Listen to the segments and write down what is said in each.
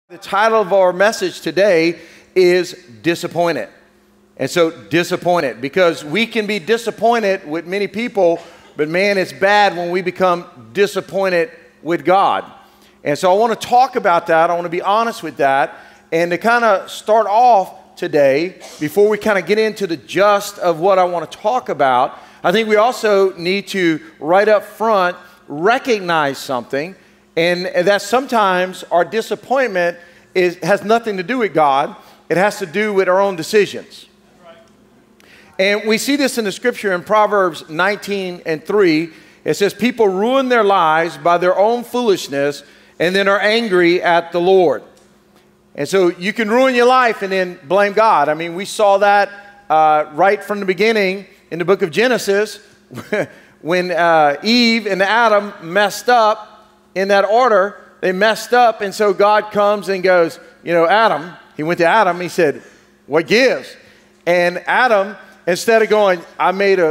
The title of our message today is Disappointed. And so disappointed, because we can be disappointed with many people, but man, it's bad when we become disappointed with God. And so I want to talk about that. I want to be honest with that. And to kind of start off today, before we kind of get into the gist of what I want to talk about, I think we also need to, right up front, recognize something. And that sometimes our disappointment has nothing to do with God. It has to do with our own decisions. And we see this in the scripture in Proverbs 19:3. It says, people ruin their lives by their own foolishness and then are angry at the Lord. And so you can ruin your life and then blame God. I mean, we saw that right from the beginning in the book of Genesis when Eve and Adam messed up. In that order, they messed up, and so God comes and goes, you know, Adam, he went to Adam, he said, what gives? And Adam, instead of going, I made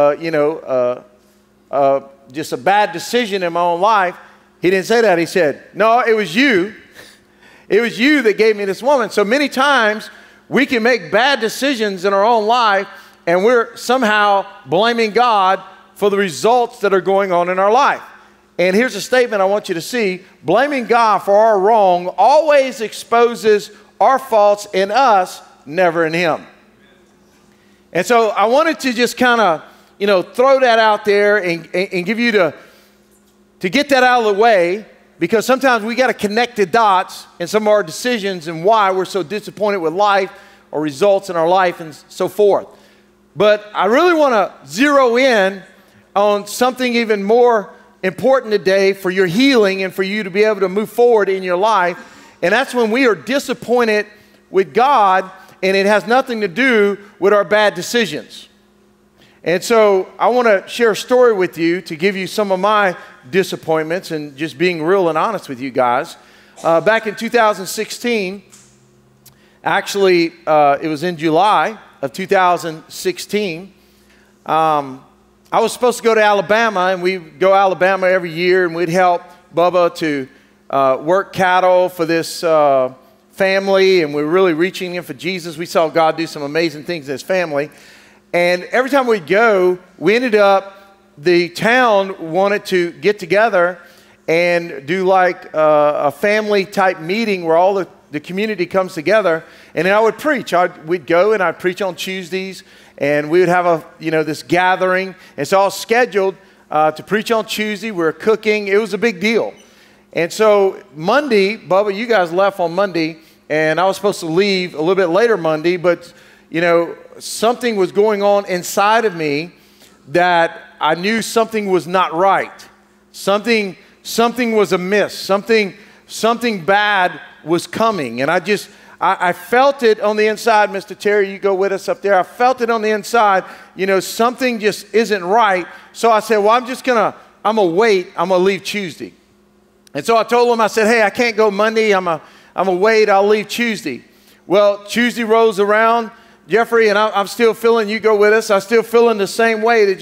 just a bad decision in my own life, he didn't say that. He said, no, it was you. It was you that gave me this woman. So many times we can make bad decisions in our own life, and we're somehow blaming God for the results that are going on in our life. And here's a statement I want you to see. Blaming God for our wrong always exposes our faults in us, never in Him. And so I wanted to just kind of, throw that out there and give you to get that out of the way, because sometimes we got to connect the dots in some of our decisions and why we're so disappointed with life or results in our life and so forth. But I really want to zero in on something even more important today for your healing and for you to be able to move forward in your life. And that's when we are disappointed with God, and it has nothing to do with our bad decisions. And so I want to share a story with you to give you some of my disappointments and just being real and honest with you guys. Back in 2016, actually it was in July of 2016, I was supposed to go to Alabama, and we go to Alabama every year, and we'd help Bubba to work cattle for this family, and we're really reaching him for Jesus. We saw God do some amazing things in his family. And every time we'd go, we ended up, the town wanted to get together and do like a family type meeting where all the community comes together, and then I would preach. We'd go and I'd preach on Tuesdays, and we would have this gathering. It's all scheduled to preach on Tuesday. We were cooking. It was a big deal. And so Monday, Bubba, you guys left on Monday, and I was supposed to leave a little bit later Monday, but something was going on inside of me that I knew something was not right. Something was amiss. Something bad was coming, and I felt it on the inside. Mr. Terry, you go with us up there. I felt it on the inside. Something just isn't right. So I said, well, I'm going to wait. I'm going to leave Tuesday. And so I told him, I said, hey, I can't go Monday. I'm going to wait. I'll leave Tuesday. Well, Tuesday rolls around, Jeffrey, and I'm still feeling, you go with us, I'm still feeling the same way, that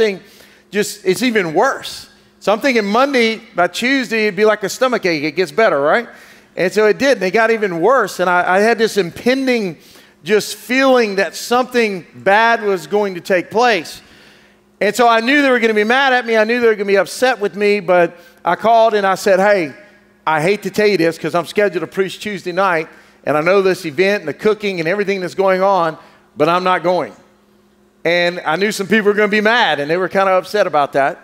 it's even worse. So I'm thinking Monday, by Tuesday, it'd be like a stomach ache. It gets better, right? And so it did, and it got even worse. And I had this impending just feeling that something bad was going to take place. And so I knew they were going to be mad at me. I knew they were going to be upset with me, but I called and I said, hey, I hate to tell you this because I'm scheduled to preach Tuesday night, and I know this event and the cooking and everything that's going on, but I'm not going. And I knew some people were going to be mad, and they were kind of upset about that.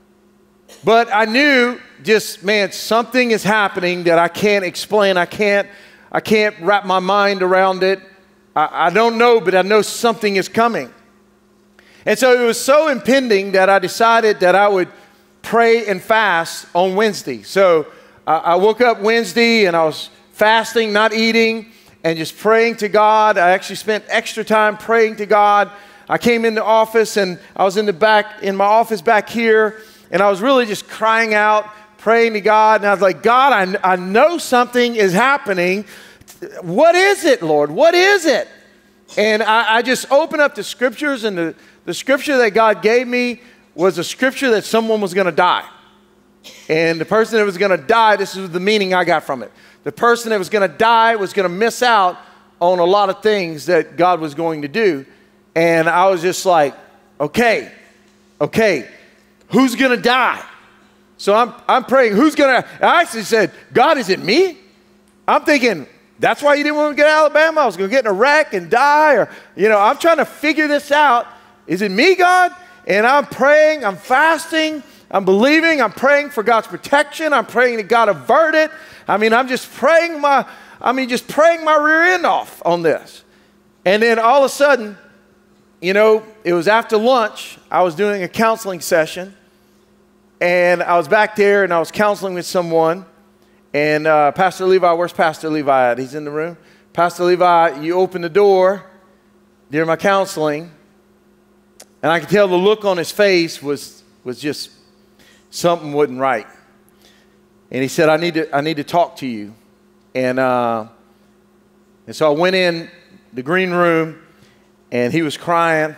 But I knew just, man, something is happening that I can't explain. I can't wrap my mind around it. I don't know, but I know something is coming. And so it was so impending that I decided that I would pray and fast on Wednesday. So I woke up Wednesday and I was fasting, not eating, and just praying to God. I actually spent extra time praying to God. I came in the office, and I was in my office back here, and I was really just crying out, praying to God. And I was like, God, I know something is happening. What is it, Lord? What is it? And I just opened up the scriptures, and the scripture that God gave me was a scripture that someone was going to die. And the person that was going to die, this is the meaning I got from it. The person that was going to die was going to miss out on a lot of things that God was going to do. And I was just like, okay, who's going to die? So I'm praying, who's going to, I actually said, God, is it me? I'm thinking, that's why you didn't want to get to Alabama? I was going to get in a wreck and die, or, I'm trying to figure this out. Is it me, God? And I'm praying, I'm fasting, I'm believing, I'm praying for God's protection. I'm praying that God avert it. I'm just praying my rear end off on this. And then all of a sudden, it was after lunch. I was doing a counseling session, and I was back there, and I was counseling with someone. And Pastor Levi, where's Pastor Levi at? He's in the room. Pastor Levi, you opened the door during my counseling, and I could tell the look on his face was just something wasn't right. And he said, I need to talk to you. And so I went in the green room, and he was crying,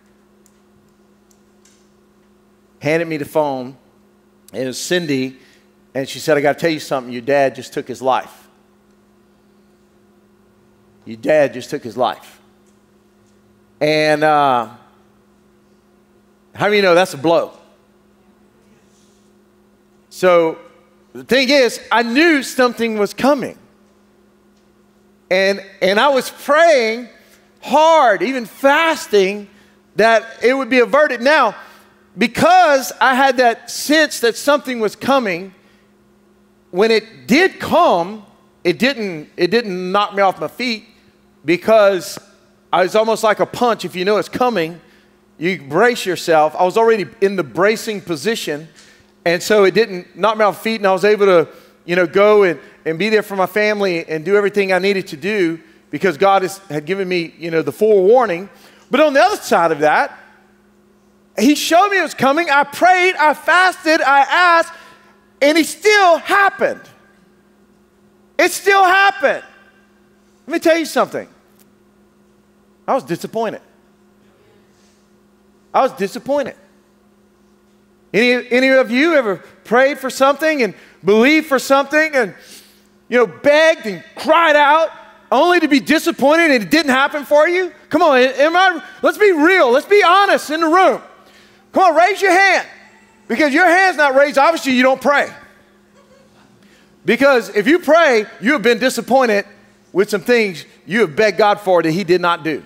handed me the phone. It was Cindy, and she said, I got to tell you something. Your dad just took his life. Your dad just took his life. And how many of you know that's a blow? So the thing is, I knew something was coming. And I was praying hard, even fasting, that it would be averted. Now, because I had that sense that something was coming, when it did come, it didn't knock me off my feet, because I was almost like a punch. If you know it's coming, you brace yourself. I was already in the bracing position, and so it didn't knock me off my feet, and I was able to, go and be there for my family and do everything I needed to do, because God had given me, the forewarning. But on the other side of that, he showed me it was coming. I prayed, I fasted, I asked, and it still happened. It still happened. Let me tell you something. I was disappointed. I was disappointed. Any of you ever prayed for something and believed for something and, begged and cried out only to be disappointed and it didn't happen for you? Come on, let's be real. Let's be honest in the room. Come on, raise your hand. Because your hand's not raised, obviously you don't pray. Because if you pray, you have been disappointed with some things you have begged God for that he did not do.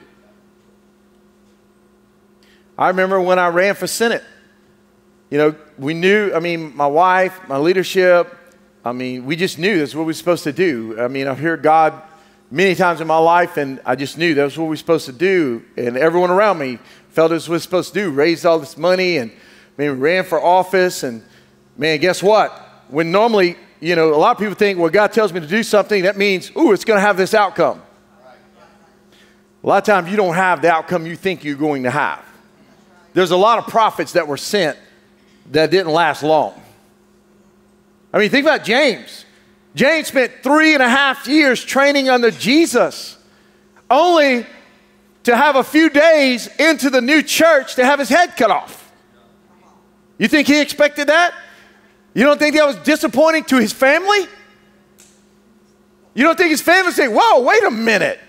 I remember when I ran for Senate. We knew, my wife, my leadership, we just knew that's what we were supposed to do. I've heard God many times in my life, and I just knew that's what we were supposed to do. And everyone around me felt that's what we were supposed to do, raised all this money, and ran for office. And guess what? When normally, a lot of people think, well, God tells me to do something, that means, it's going to have this outcome. A lot of times you don't have the outcome you think you're going to have. There's a lot of prophets that were sent that didn't last long. Think about James. James spent 3.5 years training under Jesus, only to have a few days into the new church to have his head cut off. You think he expected that? You don't think that was disappointing to his family? You don't think his family said, whoa, wait a minute.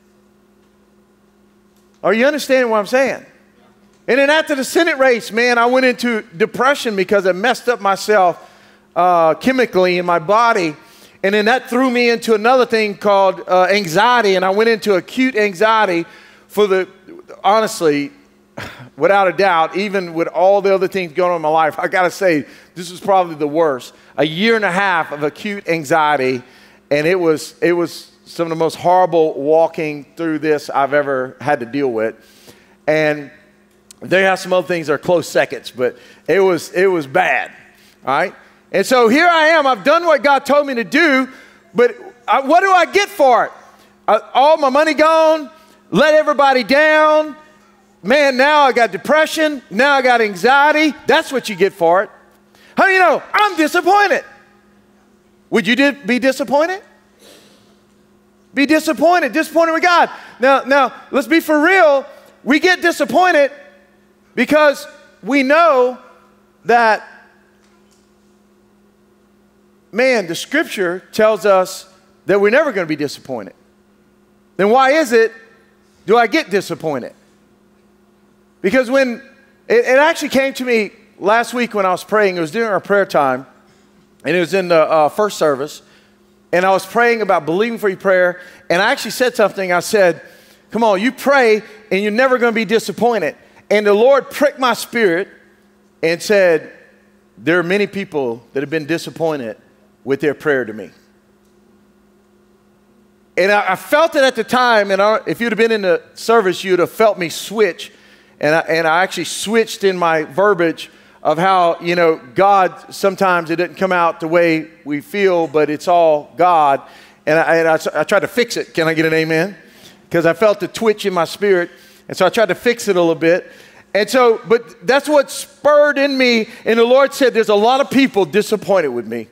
Are you understanding what I'm saying? And then after the Senate race, I went into depression because I messed up myself chemically in my body. And then that threw me into another thing called anxiety. And I went into acute anxiety honestly, without a doubt, even with all the other things going on in my life, I got to say, this was probably the worst. 1.5 years of acute anxiety. And it was some of the most horrible walking through this I've ever had to deal with. And they have some other things that are close seconds, but it was bad, all right? And so here I am. I've done what God told me to do, but what do I get for it? All my money gone, let everybody down. Now I got depression. Now I got anxiety. That's what you get for it. How do you know? I'm disappointed. Would you be disappointed? Be disappointed with God. Now, let's be for real. We get disappointed because we know that, the scripture tells us that we're never going to be disappointed, then why is it do I get disappointed? Because when it actually came to me last week when I was praying, it was during our prayer time, and it was in the first service, and I was praying about believing for your prayer, and I actually said something. I said, come on, you pray, and you're never going to be disappointed. And the Lord pricked my spirit and said, there are many people that have been disappointed with their prayer to me. And I felt it at the time, and if you'd have been in the service, you'd have felt me switch. And I actually switched in my verbiage of how, you know, God, sometimes it doesn't come out the way we feel, but it's all God. And I tried to fix it. Can I get an amen? Because I felt the twitch in my spirit. And so I tried to fix it a little bit. And so, but that's what spurred in me. And the Lord said, there's a lot of people disappointed with me.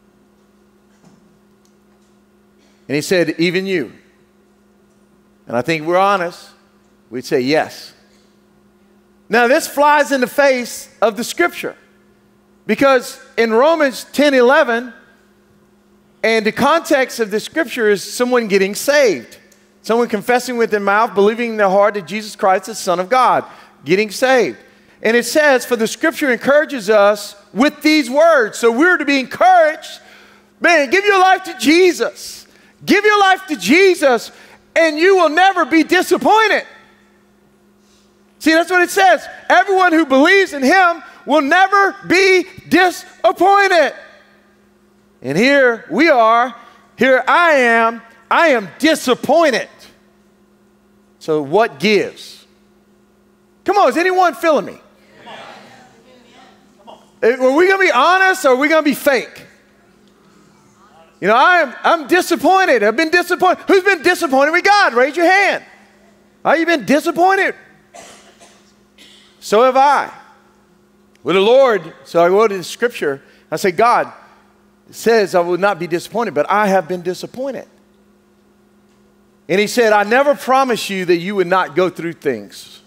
And he said, even you. And I think we're honest. We'd say yes. Now, this flies in the face of the scripture. Because in Romans 10:11, and the context of the scripture is someone getting saved. Someone confessing with their mouth, believing in their heart that Jesus Christ is the Son of God, getting saved. And it says, for the scripture encourages us with these words. So we're to be encouraged. Man, give your life to Jesus. Give your life to Jesus, and you will never be disappointed. See, that's what it says. Everyone who believes in him will never be disappointed. And here we are. Here I am disappointed. So what gives? Come on, is anyone feeling me? Are we going to be honest or are we going to be fake? You know, I'm disappointed. I've been disappointed. Who's been disappointed with God? Raise your hand. Have you been disappointed? So have I. With the Lord, so I go to the scripture. I say, God, it says I will not be disappointed, but I have been disappointed. And he said, I never promised you that you would not go through things.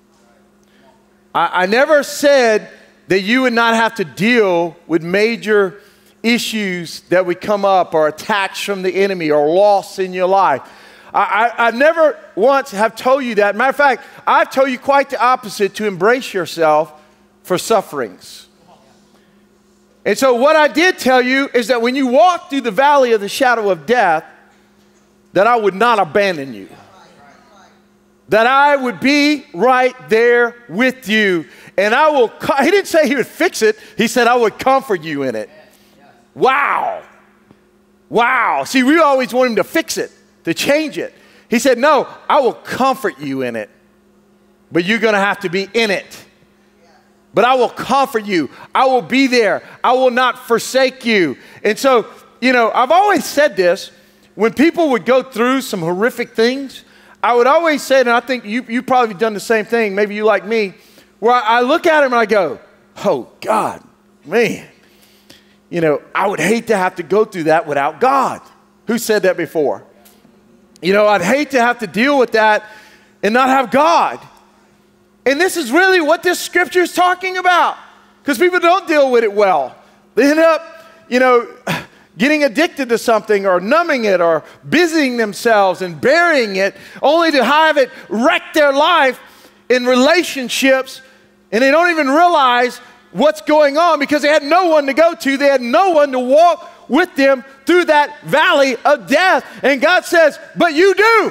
I never said that you would not have to deal with major issues that would come up or attacks from the enemy or loss in your life. I never once have told you that. Matter of fact, I've told you quite the opposite, to embrace yourself for sufferings. And so what I did tell you is that when you walk through the valley of the shadow of death, that I would not abandon you. That I would be right there with you. And I will, he didn't say he would fix it. He said I would comfort you in it. Wow. Wow. See, we always want him to fix it, to change it. He said, no, I will comfort you in it. But you're going to have to be in it. But I will comfort you. I will be there. I will not forsake you. And so, you know, I've always said this. When people would go through some horrific things, I would always say, and I think you probably done the same thing, maybe you like me, where I look at him and I go, oh, God, man. You know, I would hate to have to go through that without God. Who said that before? You know, I'd hate to have to deal with that and not have God. And this is really what this scripture is talking about. Because people don't deal with it well. They end up, you know, getting addicted to something or numbing it or busying themselves and burying it only to have it wreck their life in relationships, and they don't even realize what's going on because they had no one to go to. They had no one to walk with them through that valley of death. And God says, but you do.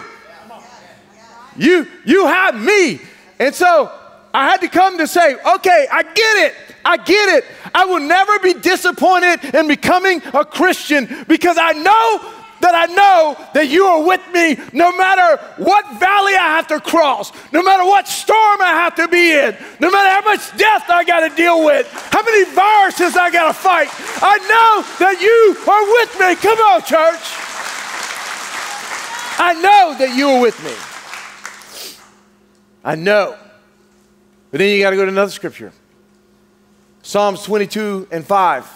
You have me. And so I had to come to say, okay, I get it. I get it. I will never be disappointed in becoming a Christian because I know that you are with me no matter what valley I have to cross, no matter what storm I have to be in, no matter how much death I got to deal with, how many viruses I got to fight. I know that you are with me. Come on, church. I know that you are with me. I know. But then you got to go to another scripture. Psalms 22:5.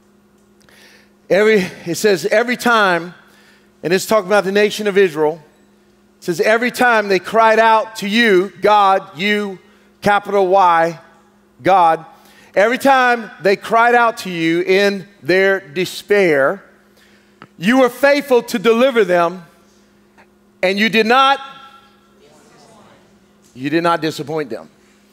It says, every time, and it's talking about the nation of Israel, it says, every time they cried out to you, God, you, capital Y, God, every time they cried out to you in their despair, You were faithful to deliver them, and you did not disappoint them.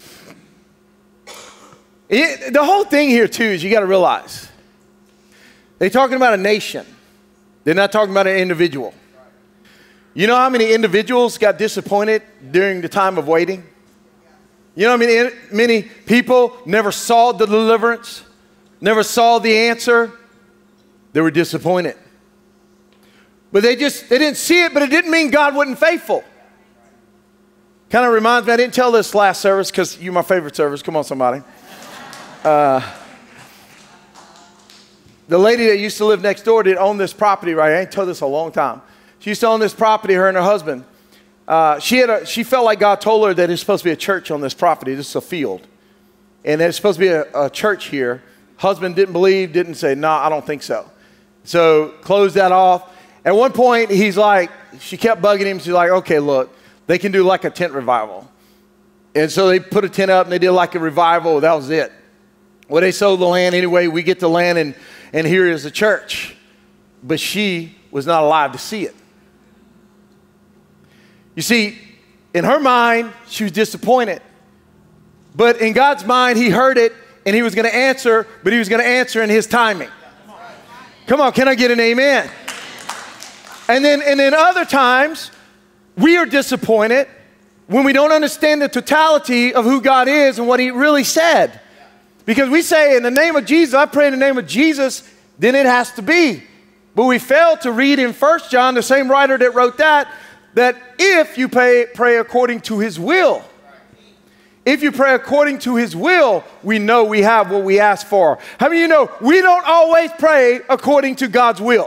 The whole thing here, too, is you got to realize, they're talking about a nation. They're not talking about an individual. You know how many individuals got disappointed during the time of waiting? You know how many people never saw the deliverance, never saw the answer? They were disappointed. But they didn't see it, but it didn't mean God wasn't faithful. Kind of reminds me, I didn't tell this last service because you're my favorite service. Come on, somebody. The lady that used to live next door did own this property, right? I ain't told this a long time. She used to own this property, her and her husband. She felt like God told her that there's supposed to be a church on this property. This is a field. And there's supposed to be a church here. Husband didn't believe, didn't say, no, I don't think so. So closed that off. At one point, she kept bugging him. She's like, okay, look, they can do like a tent revival. And so they put a tent up and they did like a revival. That was it. Well, they sold the land anyway. We get the land and here is the church. But she was not alive to see it. You see, in her mind, she was disappointed. But in God's mind, he heard it and he was going to answer, but he was going to answer in his timing. Come on, can I get an amen? And then other times, we are disappointed when we don't understand the totality of who God is and what he really said. Because we say, in the name of Jesus, I pray in the name of Jesus, then it has to be. But we fail to read in 1 John, the same writer that wrote that if you pray according to his will, if you pray according to his will, we know we have what we ask for. How many of you know we don't always pray according to God's will?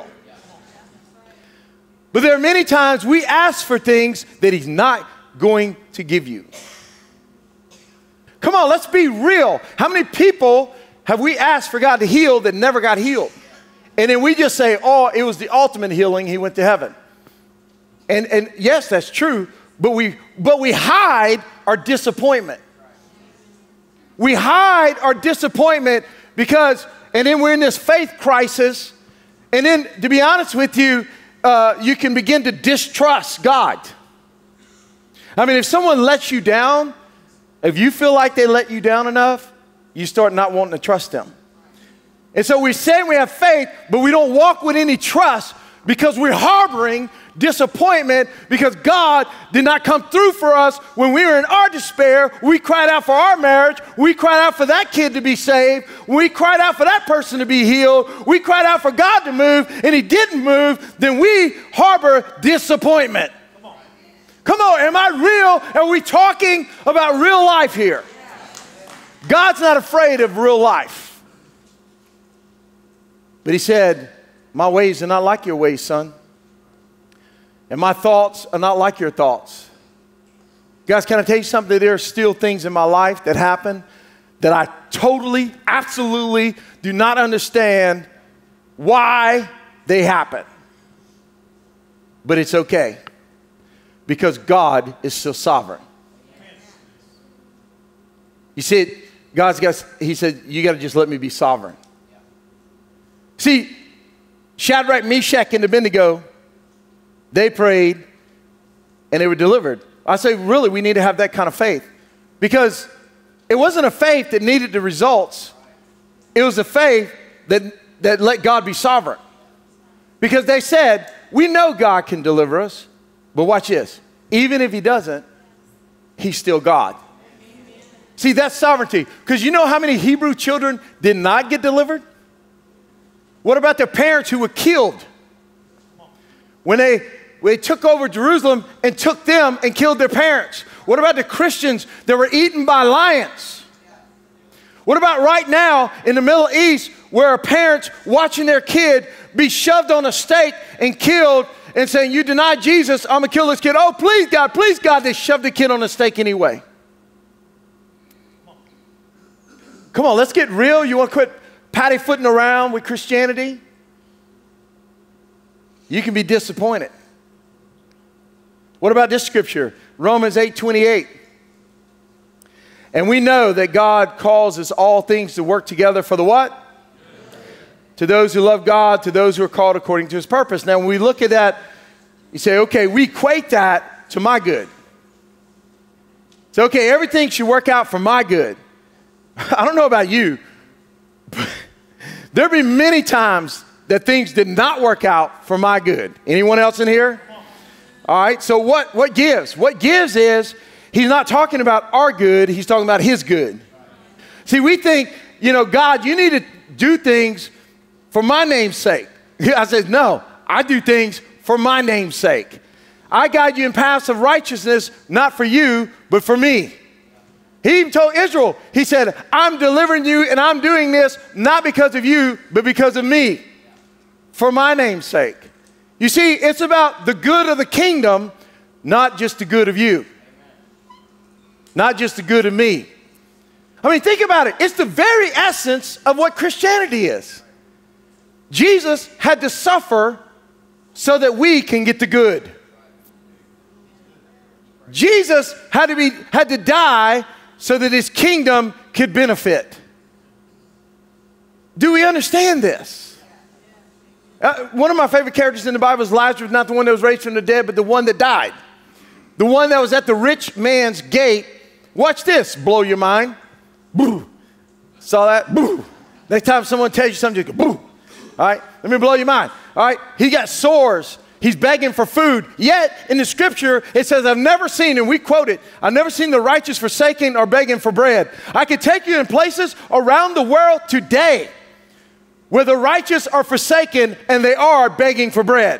But there are many times we ask for things that he's not going to give you. Come on, let's be real. How many people have we asked for God to heal that never got healed? And then we just say, oh, it was the ultimate healing. He went to heaven. And yes, that's true. But we hide our disappointment. We hide our disappointment and then we're in this faith crisis. And then, to be honest with you, you can begin to distrust God. I mean, if someone lets you down, if you feel like they let you down enough, you start not wanting to trust them. And so we say we have faith, but we don't walk with any trust because we're harboring disappointment because God did not come through for us when we were in our despair. We cried out for our marriage. We cried out for that kid to be saved. We cried out for that person to be healed. We cried out for God to move, and he didn't move. Then we harbor disappointment. Come on, am I real? Are we talking about real life here? God's not afraid of real life. But he said, my ways are not like your ways, son. And my thoughts are not like your thoughts. Guys, can I tell you something? There are still things in my life that happen that I totally, absolutely do not understand why they happen. But it's okay. Because God is still sovereign. You see, he said, you got to just let me be sovereign. See, Shadrach, Meshach, and Abednego, they prayed and they were delivered. I say, really, we need to have that kind of faith. Because it wasn't a faith that needed the results. It was a faith that let God be sovereign. Because they said, we know God can deliver us. But watch this. Even if he doesn't, he's still God. See, that's sovereignty. Because you know how many Hebrew children did not get delivered? What about their parents who were killed? When they took over Jerusalem and took them and killed their parents. What about the Christians that were eaten by lions? What about right now in the Middle East where a parent's watching their kid be shoved on a stake and killed and saying, you denied Jesus, I'm going to kill this kid. Oh, please, God, they shoved the kid on a stake anyway. Come on, let's get real. You want to quit patty-footing around with Christianity? You can be disappointed. What about this scripture? Romans 8:28. And we know that God causes all things to work together for the what? to those who love God, to those who are called according to his purpose. Now, when we look at that, you say, okay, we equate that to my good. So, okay, everything should work out for my good. I don't know about you, but there'll be many times that things did not work out for my good. Anyone else in here? All right, so what gives? What gives is he's not talking about our good, he's talking about his good. See, we think, God, you need to do things for my name's sake. I said, no, I do things for my name's sake. I guide you in paths of righteousness, not for you, but for me. He even told Israel, he said, I'm delivering you and I'm doing this not because of you, but because of me, for my name's sake. You see, it's about the good of the kingdom, not just the good of you. Not just the good of me. I mean, think about it. It's the very essence of what Christianity is. Jesus had to suffer so that we can get the good. Jesus had to die so that his kingdom could benefit. Do we understand this? One of my favorite characters in the Bible is Lazarus, not the one that was raised from the dead, but the one that died. The one that was at the rich man's gate. Watch this, blow your mind. Boo. Saw that? Boo. Next time someone tells you something, just go boo. All right, let me blow your mind. All right, he got sores. He's begging for food. Yet, in the scripture, it says, I've never seen, and we quote it, I've never seen the righteous forsaken or begging for bread. I could take you in places around the world today where the righteous are forsaken and they are begging for bread.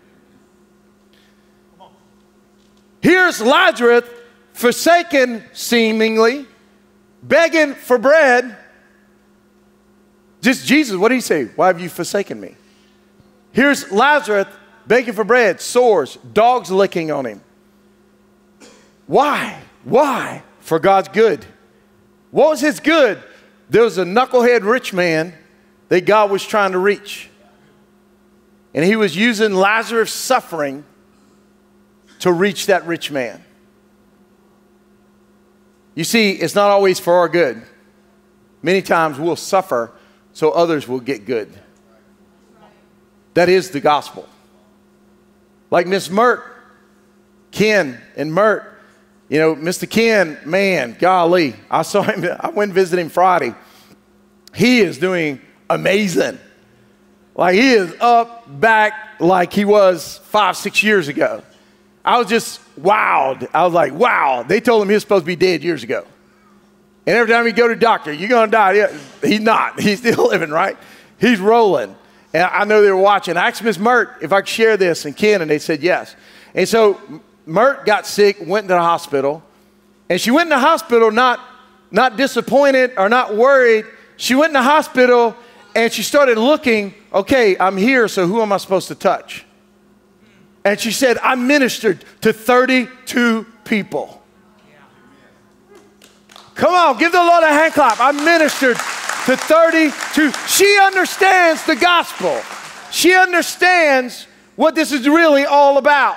Here's Lazarus, forsaken seemingly, begging for bread. Just Jesus, what did he say? Why have you forsaken me? Here's Lazarus begging for bread, sores, dogs licking on him. Why? Why? For God's good. What was his good? There was a knucklehead rich man that God was trying to reach. And he was using Lazarus' suffering to reach that rich man. You see, it's not always for our good. Many times we'll suffer so others will get good. That is the gospel. Like Miss Mert, Ken and Mert, Mr. Ken, man, golly, I saw him, I went and visited him Friday. He is doing amazing. Like he is up back like he was 5-6 years ago. I was just wowed. I was like, wow. They told him he was supposed to be dead years ago. And every time he go to the doctor, you're going to die. Yeah, he's not. He's still living, right? He's rolling. And I know they were watching. I asked Miss Mert if I could share this and Ken, and they said yes. And so Mert got sick, went to the hospital. And she went in the hospital not disappointed or not worried. She went in the hospital and she started looking, okay, I'm here, so who am I supposed to touch? And she said, I ministered to 32 people. Come on, give the Lord a hand clap. I ministered to 32. She understands the gospel. She understands what this is really all about.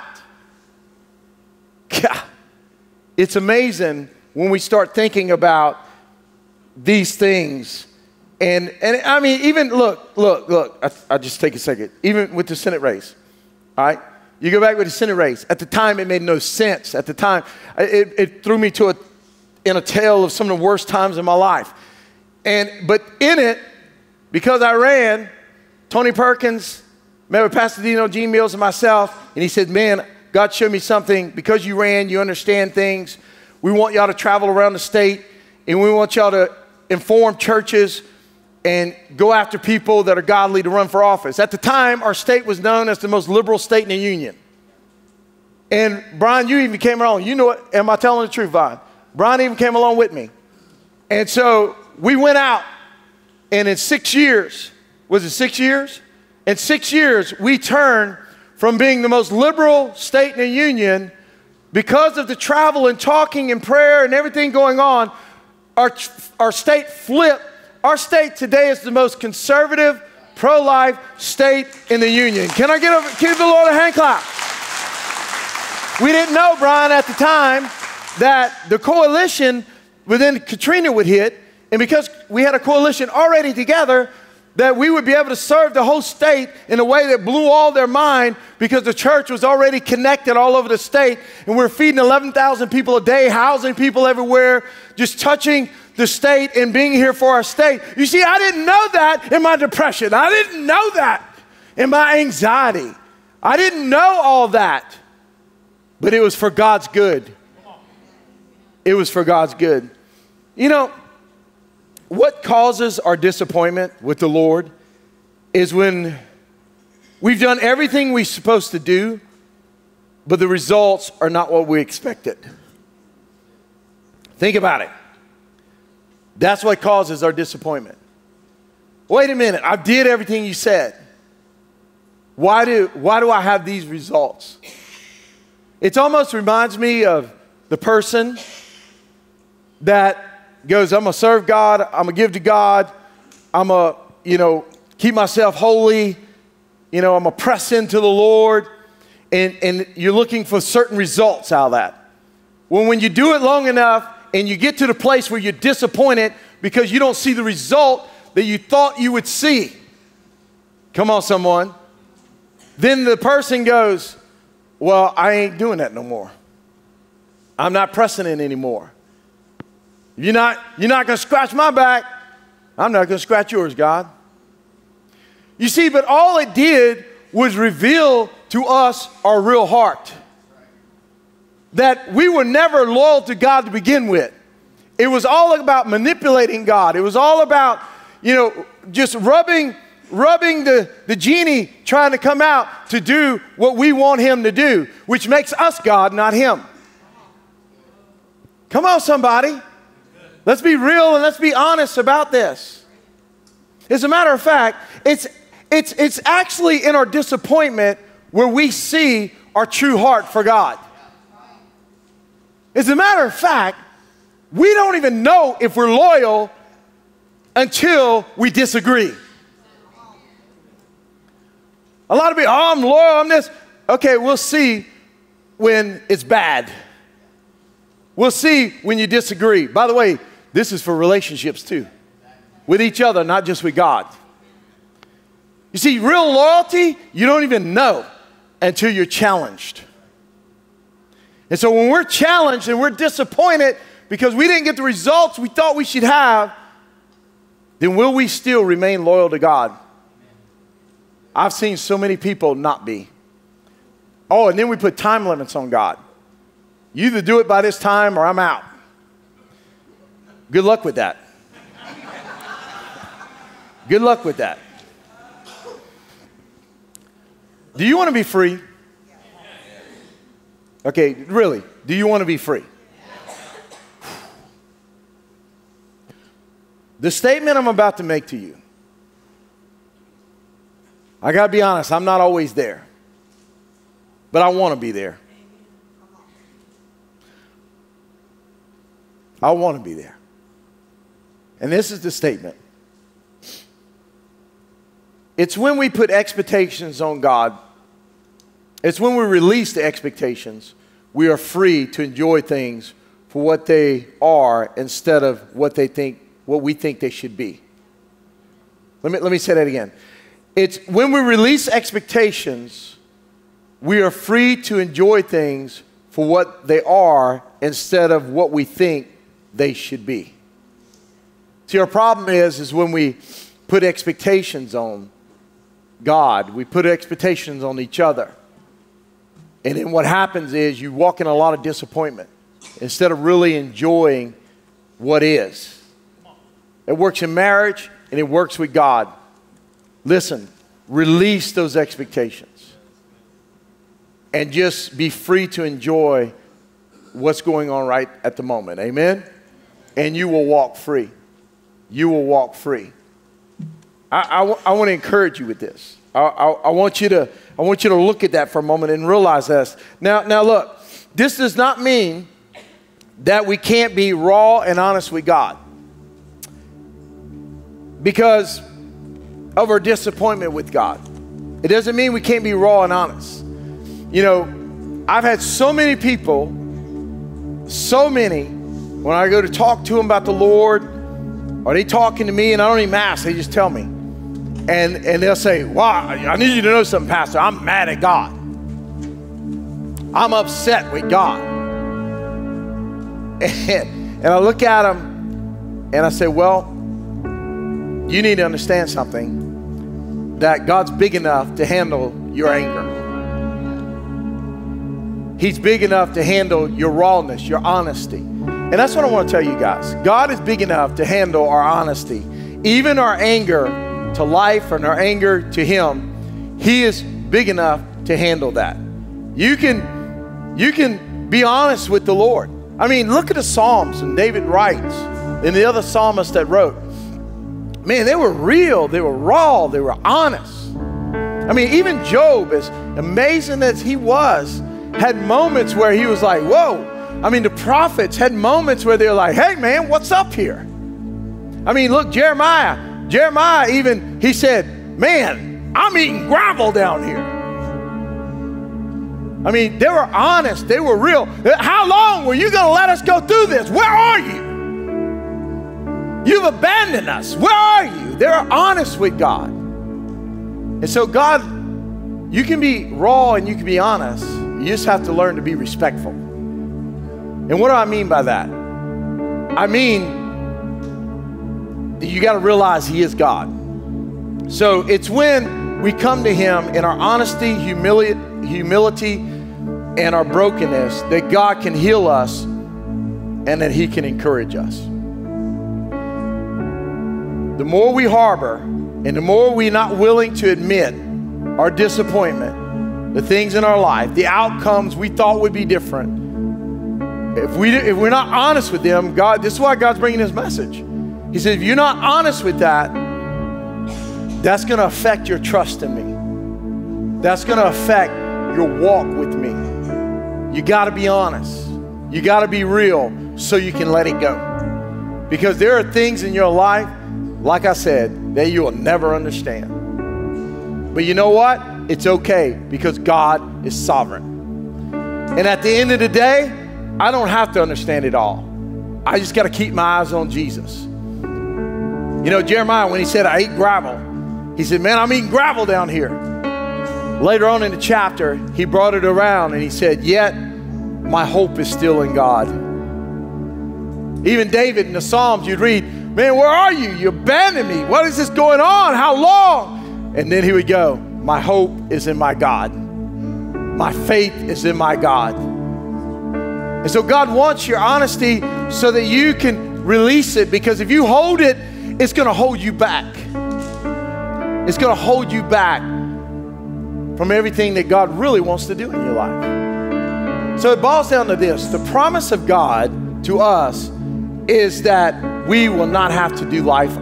God, it's amazing when we start thinking about these things. And I mean, even look, I'll just take a second. Even with the Senate race, all right? You go back with the Senate race. At the time, it made no sense. At the time, it threw me in a tale of some of the worst times in my life. But in it, because I ran, Tony Perkins met with Pastor Dino, Gene Mills, and myself, and he said, man, God showed me something. Because you ran, you understand things. We want y'all to travel around the state, and we want y'all to inform churches and go after people that are godly to run for office. At the time, our state was known as the most liberal state in the union. And Brian, you even came along. You know what? Am I telling the truth, Brian? Brian even came along with me. And so we went out, and in 6 years, was it 6 years? In 6 years, we turned from being the most liberal state in the union because of the travel and talking and prayer and everything going on. Our state flipped. Our state today is the most conservative, pro-life state in the union. Can I give the Lord a hand clap? We didn't know, Brian, at the time that the coalition within Katrina would hit, and because we had a coalition already together, that we would be able to serve the whole state in a way that blew all their mind, because the church was already connected all over the state, and we're feeding 11,000 people a day, housing people everywhere, just touching the state and being here for our state. You see, I didn't know that in my depression. I didn't know that in my anxiety. I didn't know all that, but it was for God's good. It was for God's good. You know, what causes our disappointment with the Lord is when we've done everything we're supposed to do, but the results are not what we expected. Think about it. That's what causes our disappointment. Wait a minute, I did everything you said. Why do I have these results? It almost reminds me of the person that goes, I'm going to serve God, I'm going to give to God, I'm going to, keep myself holy, I'm going to press into the Lord, and you're looking for certain results out of that. Well, when you do it long enough and you get to the place where you're disappointed because you don't see the result that you thought you would see, come on, someone, then the person goes, well, I ain't doing that no more. I'm not pressing in anymore. You're not going to scratch my back. I'm not going to scratch yours, God. You see, but all it did was reveal to us our real heart. That we were never loyal to God to begin with. It was all about manipulating God. It was all about, just rubbing the genie trying to come out to do what we want him to do, which makes us God, not him. Come on, somebody. Let's be real and let's be honest about this. As a matter of fact, it's actually in our disappointment where we see our true heart for God. As a matter of fact, we don't even know if we're loyal until we disagree. A lot of people, I'm loyal, I'm this. Okay, we'll see when it's bad. We'll see when you disagree. By the way, this is for relationships too, with each other, not just with God. You see, real loyalty, you don't even know until you're challenged. And so when we're challenged and we're disappointed because we didn't get the results we thought we should have, then will we still remain loyal to God? I've seen so many people not be. Oh, and then we put time limits on God. You either do it by this time or I'm out. Good luck with that. Good luck with that. Do you want to be free? Okay, really, do you want to be free? The statement I'm about to make to you, I got to be honest, I'm not always there, but I want to be there. I want to be there. And this is the statement. It's when we put expectations on God, it's when we release the expectations, we are free to enjoy things for what they are instead of what we think they should be. Let me say that again. It's when we release expectations, we are free to enjoy things for what they are instead of what we think they should be. See, our problem is when we put expectations on God, we put expectations on each other. And then what happens is you walk in a lot of disappointment instead of really enjoying what is. It works in marriage and it works with God. Listen, release those expectations and just be free to enjoy what's going on right at the moment. Amen? And you will walk free. You will walk free. I want to encourage you with this. I want you to look at that for a moment and realize this. Now look, this does not mean that we can't be raw and honest with God because of our disappointment with God. It doesn't mean we can't be raw and honest. I've had so many people, when I go to talk to them about the Lord, or they talking to me and I don't even ask, they just tell me. And they'll say, wow, I need you to know something, Pastor. I'm mad at God. I'm upset with God. And I look at them and I say, well, you need to understand something, that God's big enough to handle your anger. He's big enough to handle your rawness, your honesty. And that's what I want to tell you guys. God is big enough to handle our honesty. Even our anger to life and our anger to Him, He is big enough to handle that. You can be honest with the Lord. I mean, look at the Psalms, and David writes, and the other psalmists that wrote. Man, they were real, they were raw, they were honest. I mean, even Job, as amazing as he was, had moments where he was like, whoa. I mean, the prophets had moments where they're like, hey man, what's up here? I mean, look, Jeremiah even, he said, man, I'm eating gravel down here. I mean, they were honest, they were real. How long were you going to let us go through this? Where are you? You've abandoned us. Where are you? They're honest with God. And so God, you can be raw and you can be honest. You just have to learn to be respectful. And what do I mean by that? I mean, you got to realize He is God. So it's when we come to Him in our honesty, humility, and our brokenness that God can heal us and that He can encourage us. The more we harbor and the more we're not willing to admit our disappointment, the things in our life, the outcomes we thought would be different, if we're not honest with them, God, this is why God's bringing His message. He said, if you're not honest with that, that's going to affect your trust in me. That's going to affect your walk with me. You got to be honest. You got to be real so you can let it go. Because there are things in your life, like I said, that you will never understand. But you know what? It's okay because God is sovereign. And at the end of the day, I don't have to understand it all. I just got to keep my eyes on Jesus. You know, Jeremiah, when he said, I eat gravel, he said, man, I'm eating gravel down here. Later on in the chapter, he brought it around and he said, yet my hope is still in God. Even David in the Psalms, you'd read, man, where are you? You abandoned me. What is this going on? How long? And then he would go, my hope is in my God. My faith is in my God. And so God wants your honesty so that you can release it, because if you hold it, it's going to hold you back. It's going to hold you back from everything that God really wants to do in your life. So it boils down to this. The promise of God to us is that we will not have to do life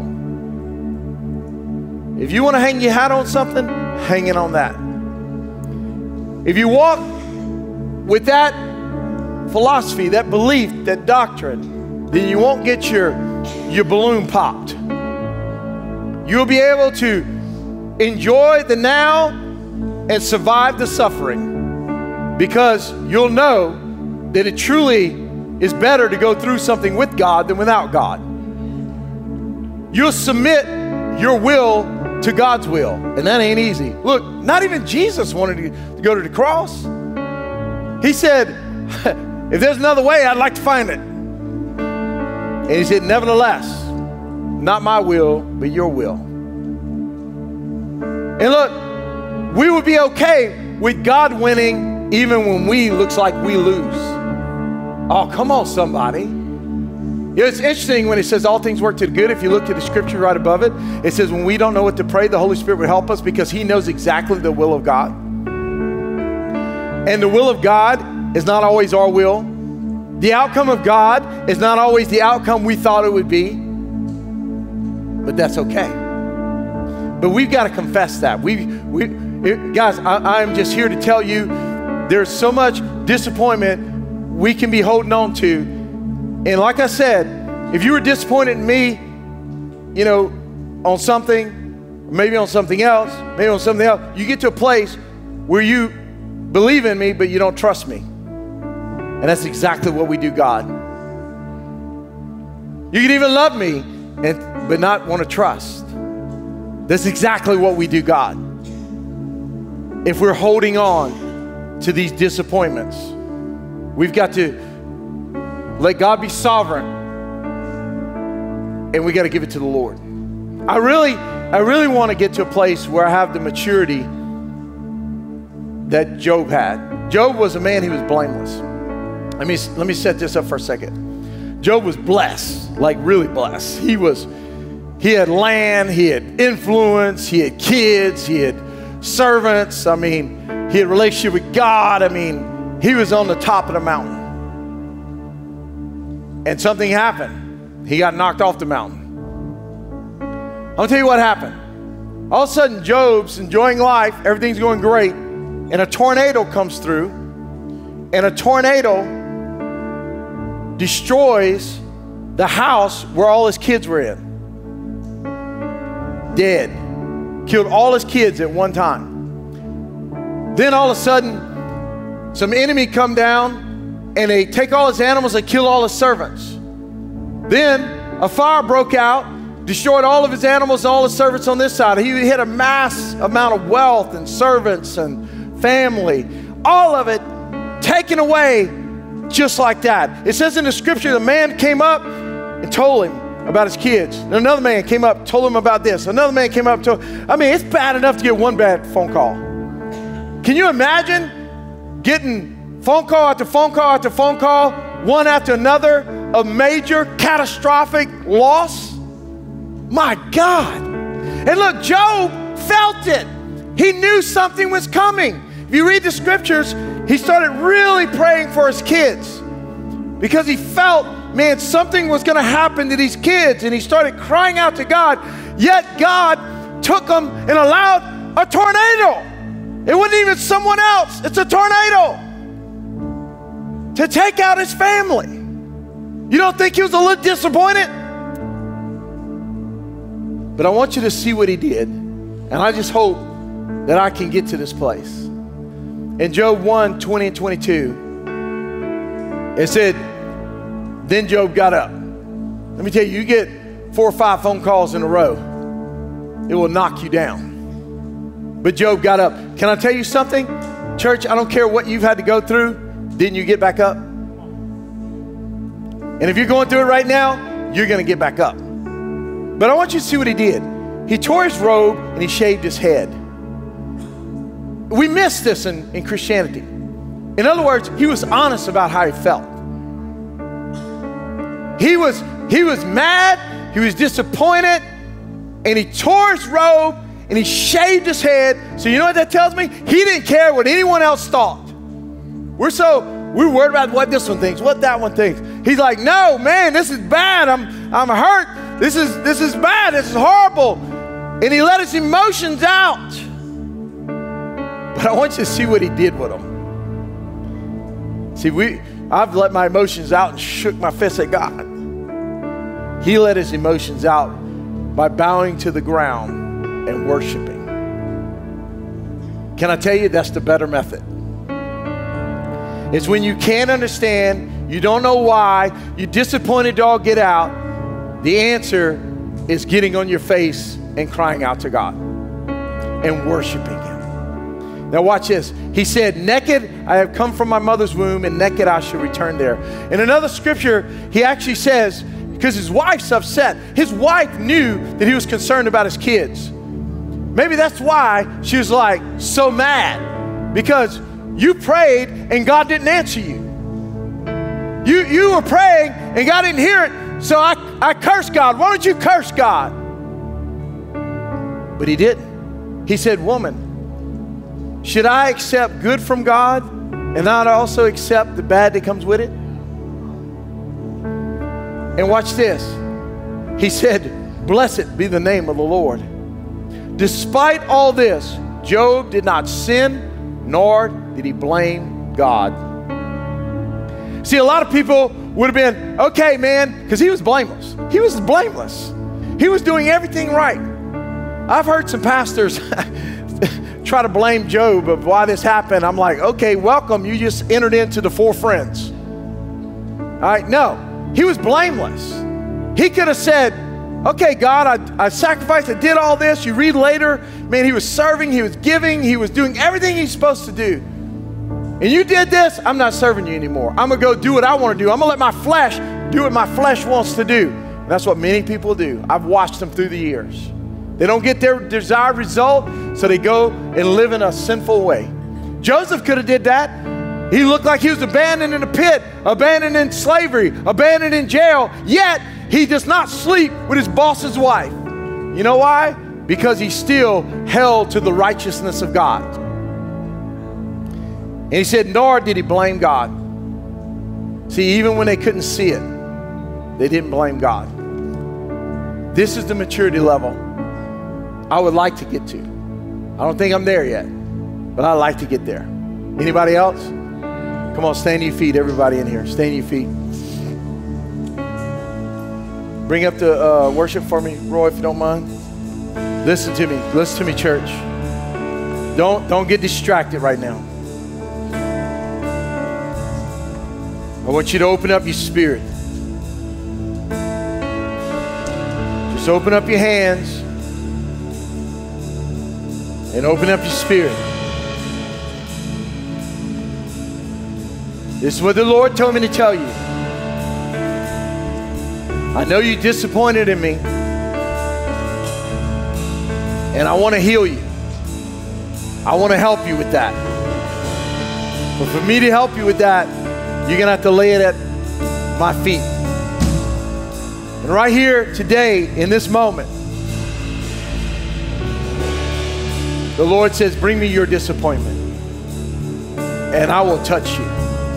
alone. If you want to hang your hat on something, hang it on that. If you walk with that philosophy, that belief, that doctrine, then you won't get your balloon popped. You'll be able to enjoy the now and survive the suffering, because you'll know that it truly is better to go through something with God than without God. You'll submit your will to God's will, and that ain't easy. Look, not even Jesus wanted to go to the cross. He said, if there's another way, I'd like to find it. And he said, nevertheless, not my will, but your will. And look, we would be okay with God winning even when looks like we lose. Oh, come on, somebody. You know, it's interesting when it says all things work to the good. If you look to the scripture right above it, it says when we don't know what to pray, the Holy Spirit will help us, because He knows exactly the will of God. And the will of God is not always our will. The outcome of God is not always the outcome we thought it would be. But that's okay. But we've got to confess that. Guys, I'm just here to tell you, there's so much disappointment we can be holding on to. And like I said, if you were disappointed in me, you know, on something, maybe on something else, you get to a place where you believe in me, but you don't trust me. And that's exactly what we do, God. You can even love me, but not want to trust. That's exactly what we do, God. If we're holding on to these disappointments, we've got to let God be sovereign, and we got to give it to the Lord. I really want to get to a place where I have the maturity that Job had. Job was a man, he was blameless. Let me set this up for a second. Job was blessed, like really blessed. He had land, he had influence, he had kids, he had servants. He had a relationship with God. He was on the top of the mountain. And something happened. He got knocked off the mountain. I'll tell you what happened. All of a sudden, Job's enjoying life. Everything's going great. And a tornado comes through. And a tornado destroys the house where all his kids were in. Dead. Killed all his kids at one time. Then all of a sudden, some enemy come down and they take all his animals, they kill all his servants. Then a fire broke out, destroyed all of his animals, all his servants on this side. He had a mass amount of wealth and servants and family. All of it taken away just like that. It says in the scripture, the man came up and told him about his kids. And another man came up, told him about this. Another man came up, it's bad enough to get one bad phone call. Can you imagine getting phone call after phone call after phone call, one after another, of major catastrophic loss? My God. And look, Job felt it. He knew something was coming. If you read the scriptures, he started really praying for his kids because he felt, man, something was going to happen to these kids. And he started crying out to God. Yet God took them and allowed a tornado. It wasn't even someone else. It's a tornado to take out his family. You don't think he was a little disappointed? But I want you to see what he did. And I just hope that I can get to this place. In Job 1, 20 and 22, it said, then Job got up. Let me tell you, you get 4 or 5 phone calls in a row, it will knock you down. But Job got up. Can I tell you something? Church, I don't care what you've had to go through, didn't you get back up? And if you're going through it right now, you're going to get back up. But I want you to see what he did. He tore his robe and he shaved his head. We miss this in Christianity. In other words, he was honest about how he felt. He was mad, he was disappointed, and he tore his robe and he shaved his head. So you know what that tells me? He didn't care what anyone else thought. We're worried about what this one thinks, what that one thinks. He's like, no, man, this is bad. I'm hurt. This is bad. This is horrible. And he let his emotions out. But I want you to see what he did with them. See, I've let my emotions out and shook my fist at God. He let his emotions out by bowing to the ground and worshiping. Can I tell you, that's the better method. It's when you can't understand, you don't know why, you're disappointed to all get out. The answer is getting on your face and crying out to God and worshiping Him. Now watch this. He said, naked I have come from my mother's womb, and naked I shall return there. In another scripture, he actually says, because his wife's upset. His wife knew that he was concerned about his kids. Maybe that's why she was like so mad, because you prayed and God didn't answer you. You were praying and God didn't hear it, so I cursed God. Why don't you curse God? But he didn't. He said, woman, should I accept good from God and not also accept the bad that comes with it? And watch this. He said, blessed be the name of the Lord. Despite all this, Job did not sin, nor did he blame God. See, a lot of people would have been, okay, man, because he was blameless. He was blameless. He was doing everything right. I've heard some pastors try to blame Job of why this happened. I'm like, okay, welcome. You just entered into the 4 friends. All right, no, he was blameless. He could have said, Okay, God, I sacrificed, I did all this. You read later, man, he was serving, he was giving, he was doing everything he's supposed to do. And you did this, I'm not serving you anymore. I'm going to go do what I want to do. I'm going to let my flesh do what my flesh wants to do. And that's what many people do. I've watched them through the years. They don't get their desired result, so they go and live in a sinful way. Joseph could have did that. He looked like he was abandoned in a pit, abandoned in slavery, abandoned in jail, yet he does not sleep with his boss's wife. You know why? Because he still held to the righteousness of God. And he said, nor did he blame God. See, even when they couldn't see it, they didn't blame God. This is the maturity level I would like to get to. I don't think I'm there yet, but I'd like to get there. Anybody else? Come on, stand to your feet, everybody in here. Stand to your feet. Bring up the worship for me, Roy, if you don't mind. Listen to me. Listen to me, church. Don't get distracted right now. I want you to open up your spirit. Just open up your hands and open up your spirit. This is what the Lord told me to tell you. I know you're disappointed in me, and I want to heal you. I want to help you with that. But for me to help you with that, you're going to have to lay it at my feet. And right here today, in this moment, the Lord says, bring me your disappointment, and I will touch you.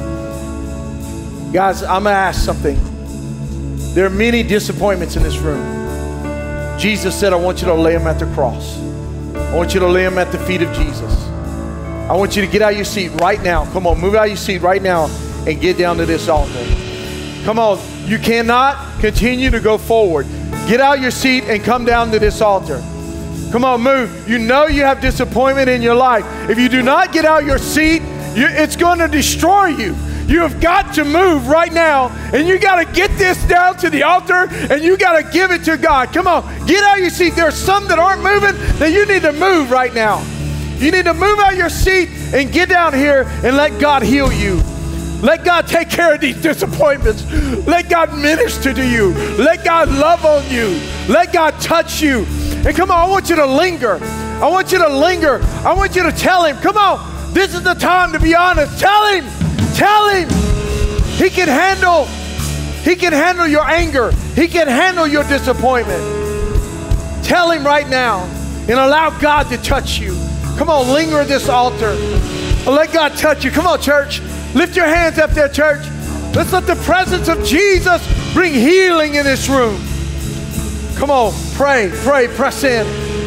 Guys, I'm going to ask something. There are many disappointments in this room. Jesus said, I want you to lay them at the cross. I want you to lay them at the feet of Jesus. I want you to get out of your seat right now. Come on, move out of your seat right now and get down to this altar. Come on, you cannot continue to go forward. Get out of your seat and come down to this altar. Come on, move. You know you have disappointment in your life. If you do not get out of your seat, it's going to destroy you. You have got to move right now, and you got to get this down to the altar, and you got to give it to God. Come on, get out of your seat. There are some that aren't moving, that you need to move right now. You need to move out of your seat and get down here and let God heal you. Let God take care of these disappointments. Let God minister to you. Let God love on you. Let God touch you. And come on, I want you to linger. I want you to linger. I want you to tell him, come on, this is the time to be honest. Tell him. Tell him. He can handle your anger. He can handle your disappointment. Tell him right now and allow God to touch you. Come on, linger at this altar. Let God touch you. Come on, church. Lift your hands up there, church. Let's let the presence of Jesus bring healing in this room. Come on, pray, press in.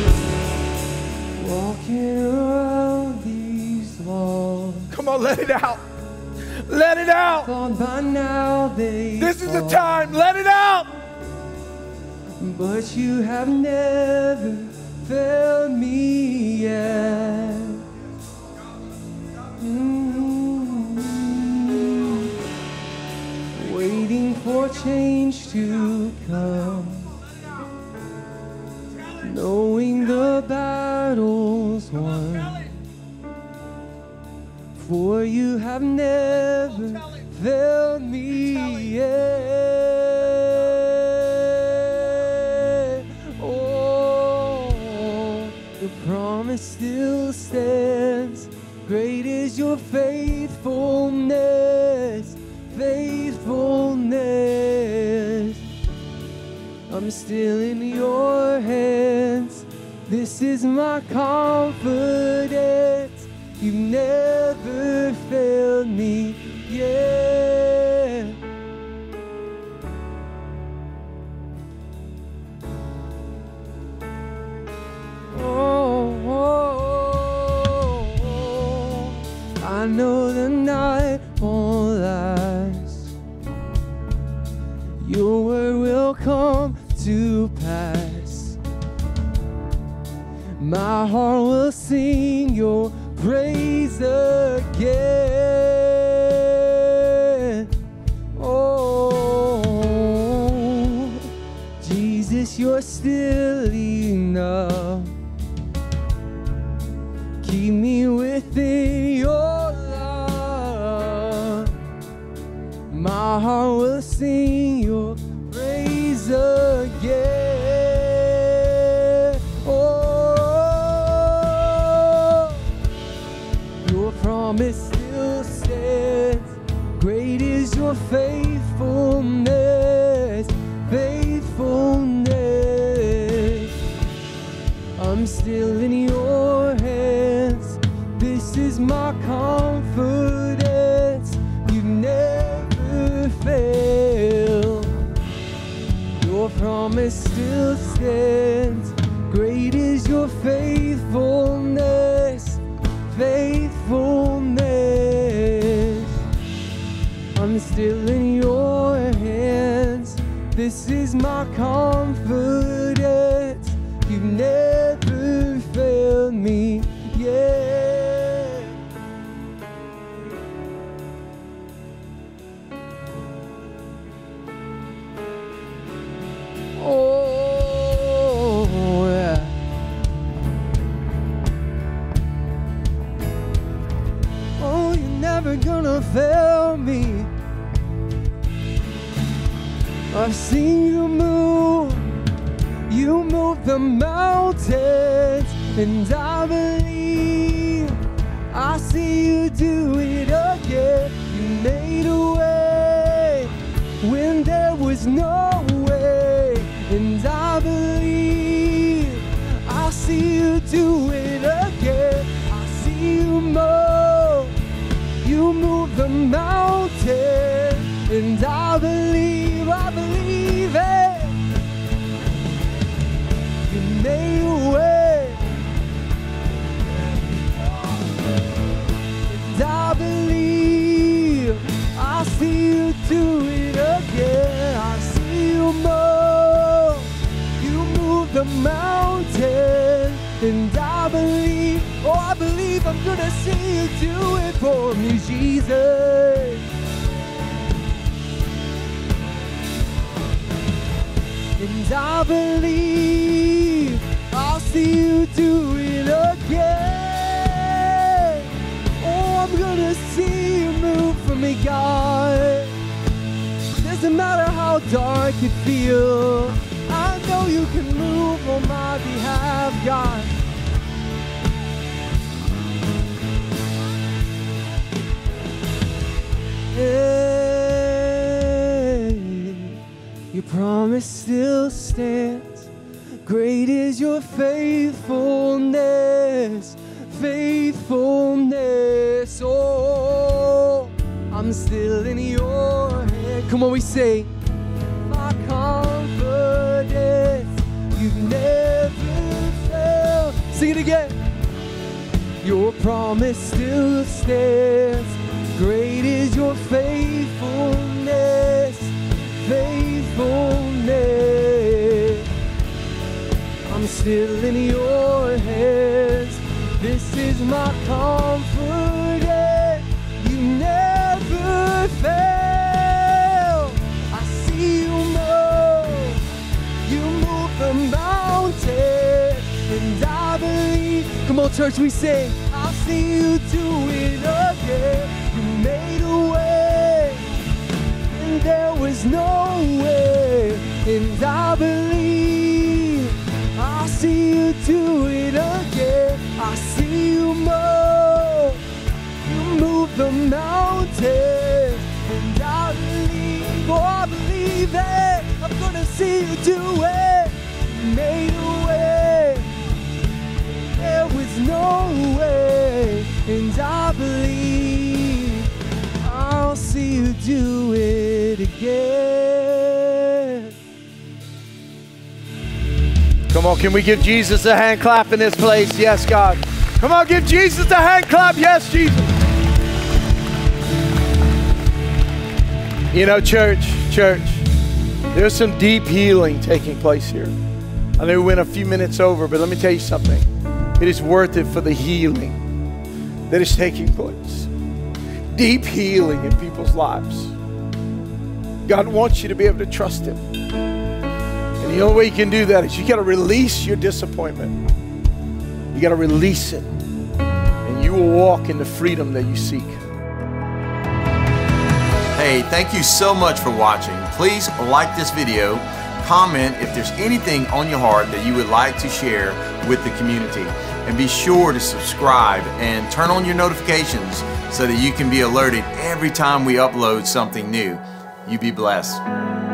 Walking around these walls. Come on, let it out. Let it out. By now this is the time. Let it out. But you have never failed me yet. Waiting for change to come, knowing the battle's won. For you have never failed me yet. Oh, the promise still stands. Great is your faithfulness, faithfulness. I'm still in your hands. This is my confidence. You've never failed me yet. Oh, I know the night won't last. Your word will come to pass. My heart will sing your praise again. Oh, Jesus, you're My heart will sing your praise again. Oh, your promise still stands. Great is your faithfulness, faithfulness. I'm still in your hands. This is my confidence. You never fail. Your promise still stands. Great is your faithfulness, faithfulness. I'm still in your hands. This is my confidence. You've never failed me yet. Oh, yeah. Oh, you're never gonna fail me. I've seen you move. You move the mountains, and I believe I see you do it again. You made a way when there was no way, and I believe I see you do it again. I see you move the mountain, and I believe it. You made a way, and I believe I see you do it again. I see you move the mountain, and I believe, oh, I believe I'm gonna see you do it for me, Jesus. And I believe I'll see you do it again. Oh, I'm gonna see you move for me, God. Doesn't matter how dark it feels, I know you can move on my behalf, God. Hey, your promise still stands. Great is your faithfulness, faithfulness. Oh, I'm still in your hand. Come on, we say, my confidence, you've never failed. Sing it again. Your promise still stands. Great is your faithfulness, faithfulness. I'm still in your hands. This is my confidence. You never fail. I see you move the mountain, and I believe. Come on, church, we sing. I'll see you do it again. You made a way, and there was no way, and I believe I'll see you do it again. I see you move the mountain, and I believe, oh, I believe it. I'm gonna see you do it. You made a way, there was no way, and I believe I'll see you do it again. Come on, can we give Jesus a hand clap in this place? Yes, God. Come on, give Jesus a hand clap. Yes, Jesus. You know, church, there's some deep healing taking place here. I know we went a few minutes over, but let me tell you something. It is worth it for the healing that is taking place. Deep healing in people's lives. God wants you to be able to trust Him. And the only way you can do that is you got to release your disappointment. You got to release it. And you will walk in the freedom that you seek. Hey, Hey, thank you so much for watching. Please like this video, comment if there's anything on your heart that you would like to share with the community, and be sure to subscribe and turn on your notifications so that you can be alerted every time we upload something new. You be blessed.